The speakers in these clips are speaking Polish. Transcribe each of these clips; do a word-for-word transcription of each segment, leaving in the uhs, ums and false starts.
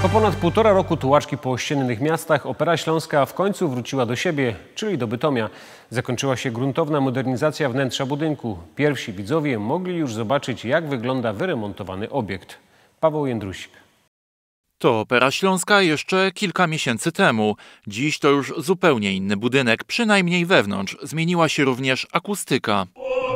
Po ponad półtora roku tułaczki po ościennych miastach Opera Śląska w końcu wróciła do siebie, czyli do Bytomia. Zakończyła się gruntowna modernizacja wnętrza budynku. Pierwsi widzowie mogli już zobaczyć, jak wygląda wyremontowany obiekt. Paweł Jędrusik. To Opera Śląska jeszcze kilka miesięcy temu. Dziś to już zupełnie inny budynek, przynajmniej wewnątrz. Zmieniła się również akustyka.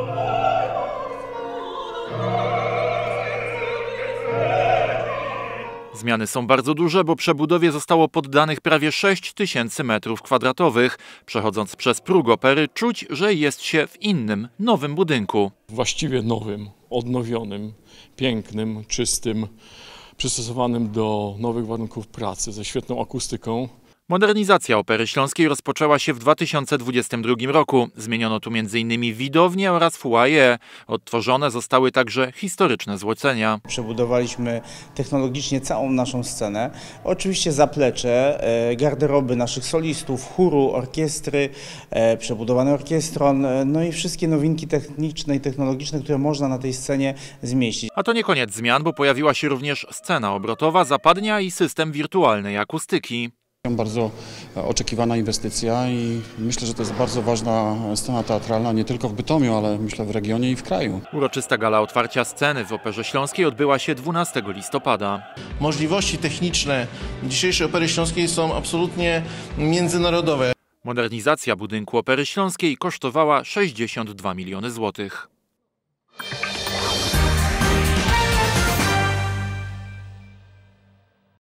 Zmiany są bardzo duże, bo przebudowie zostało poddanych prawie sześć tysięcy metrów kwadratowych. Przechodząc przez próg opery, czuć, że jest się w innym, nowym budynku. Właściwie nowym, odnowionym, pięknym, czystym, przystosowanym do nowych warunków pracy, ze świetną akustyką. Modernizacja Opery Śląskiej rozpoczęła się w dwa tysiące dwudziestym drugim roku. Zmieniono tu między innymi widownię oraz foyer. Odtworzone zostały także historyczne złocenia. Przebudowaliśmy technologicznie całą naszą scenę. Oczywiście zaplecze, garderoby naszych solistów, chóru, orkiestry, przebudowany orkiestron, no i wszystkie nowinki techniczne i technologiczne, które można na tej scenie zmieścić. A to nie koniec zmian, bo pojawiła się również scena obrotowa, zapadnia i system wirtualnej akustyki. Bardzo oczekiwana inwestycja i myślę, że to jest bardzo ważna scena teatralna nie tylko w Bytomiu, ale myślę w regionie i w kraju. Uroczysta gala otwarcia sceny w Operze Śląskiej odbyła się dwunastego listopada. Możliwości techniczne dzisiejszej Opery Śląskiej są absolutnie międzynarodowe. Modernizacja budynku Opery Śląskiej kosztowała sześćdziesiąt dwa miliony złotych.